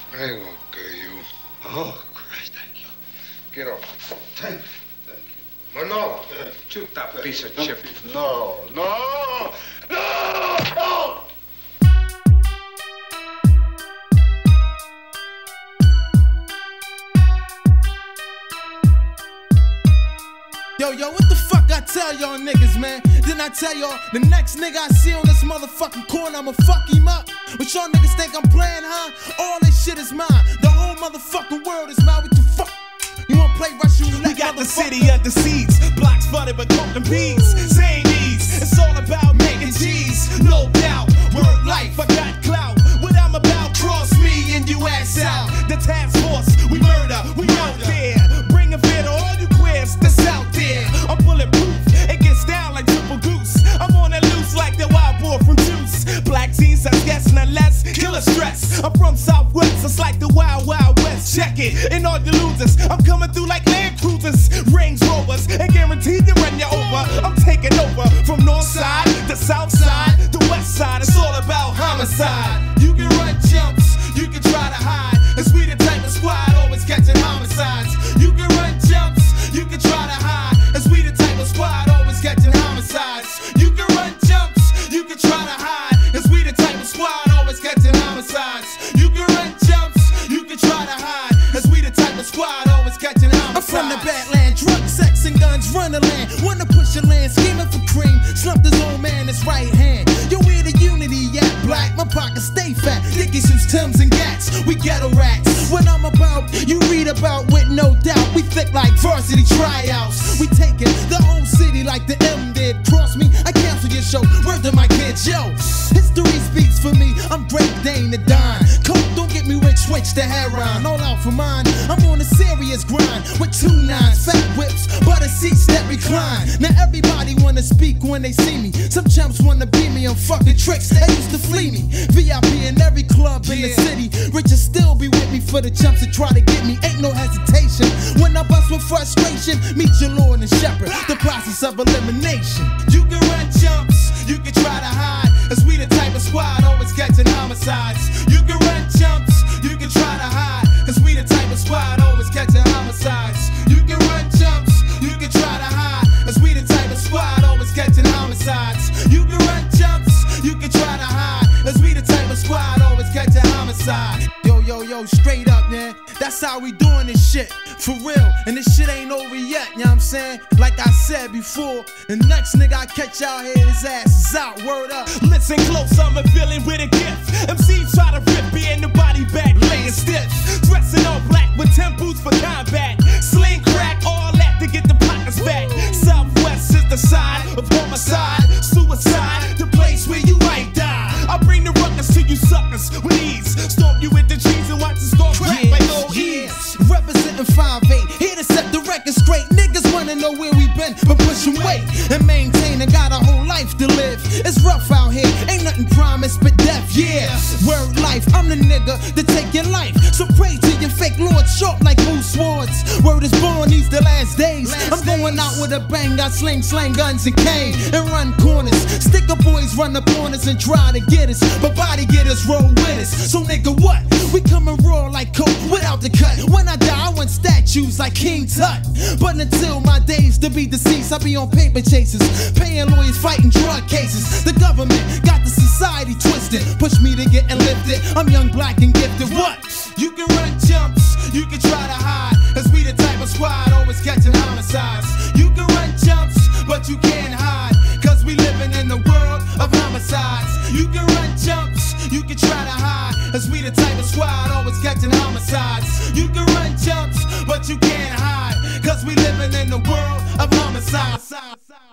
Hang okay, you. Oh, Christ, thank you. Get off. Thank you. Manolo, shoot that piece of chip. No, no, no! Yo, what the fuck I tell y'all niggas, man? Didn't I tell y'all the next nigga I see on this motherfucking corner, I'ma fuck him up? What y'all niggas think I'm playing, huh? All this shit is mine. The whole motherfucking world is mine. What the fuck? You wanna play Russian roulette? We got the city under siege, blocks flooded with coke and bees. Saying these, it's all about making G's. No doubt, word life, I got clout. What I'm about, cross me and you ass out. The task force, we murder, we out there. Bring a fear to all you queers that's out there. I'm bulletproof, it gets down like triple goose. I'm on the loose like the wild boar from Juice. Black jeans, I guess, none less, killer stress. I'm from Southwest, it's like the wild, wild west. Check it, and all the losers, I'm coming through like Land Cruisers, Range Rovers, and guaranteed to run you over. I'm taking over from north side to south side to west side. It's all about homicide. You can run jumps, you can try to hide, as we the type of squad always catching homicides. You can run jumps, you can try to hide, as we the type of squad always catching homicides. You can run jumps, you can try to hide, as we the type of squad always catching homicides. You can run jumps, you can try to hide, as we the type of squad always catching homicides. I'm from the Badland, drug, sex, and guns run the land. Wanna push your land, scheming for cream. Slumped his old man, his right hand. Yo, where the unity at, black? My pockets stay fat. Dickies use Timbs and Gats. We ghetto rats. What I'm about, you read about with no doubt. We thick like varsity tryouts. We taking the whole city like the M did. Cross me, I cancel your show. Word to my kids, yo. History speaks for me. I'm Great Dane the Don. Coke, don't get me rich, switch to heroin. All out for mine. I'm on a serious grind with 2 9s, fat whips, butter seats that recline. Now everybody wanna speak when they see me. Some chumps wanna be me on fucking tricks. They used to flee me. VIP in every club in the city. Riches still be with me for the chumps that try to get me. Ain't no hesitation. When I bust with frustration, meet your Lord and Shepherd. The process of elimination. You can run jumps, you can try to hide, as we the type of squad always catching homicides. You can run jumps, you can try to hide, as we the type of squad always catching homicides. You can run jumps, you can try to hide, as we the type of squad always catching homicides. You can run jumps, you can try to hide, as we the type of squad always catching homicide. Yo, straight up, man. That's how we doing this shit. For real. And this shit ain't over yet, you know what I'm saying? Like I said before, the next nigga I catch out here, his ass is out. Word up. Listen close, I'm a villain with a gift. MCs try to rip me in the body back, laying stiff. Dressing all black with 10 boots for combat. Sling crack, all that to get the pockets back. Southwest is the side of homicide, suicide, the place where you might die. I bring the ruckus to you suckers with ease. Stomp you with the trees and watch the storm crack by no ease. Representing 5'8", here to set the record straight. Niggas wanna know where we been, but pushing weight and maintaining. Got a whole life to live. It's rough out here, ain't nothing promised but death. Yeah, word life. I'm the nigga to take your life. So pray to your fake lord, sharp like Moose Swords. Word is born, these the last days. I'm going out with a bang. I sling guns and cane and run corners. Sticker boys run up on us and try to get us, but body getters roll with us. So nigga, what? We coming raw like coke without the cut. When I die, I want statues like King Tut. But until my days to be deceased, I be on paper chases, paying lawyers, fighting drug cases. The government got the society twisted, push me to get lifted. I'm young, black, and gifted. What? You can run jumps, you can try to hide, as we the type of squad always catching homicides. You can run jumps, but you can't hide, cause we living in the world of homicides. You can run jumps, you can try to hide, as we the type of squad always catching homicides. You can run jumps, but you can't hide, cause we living in the world of homicides.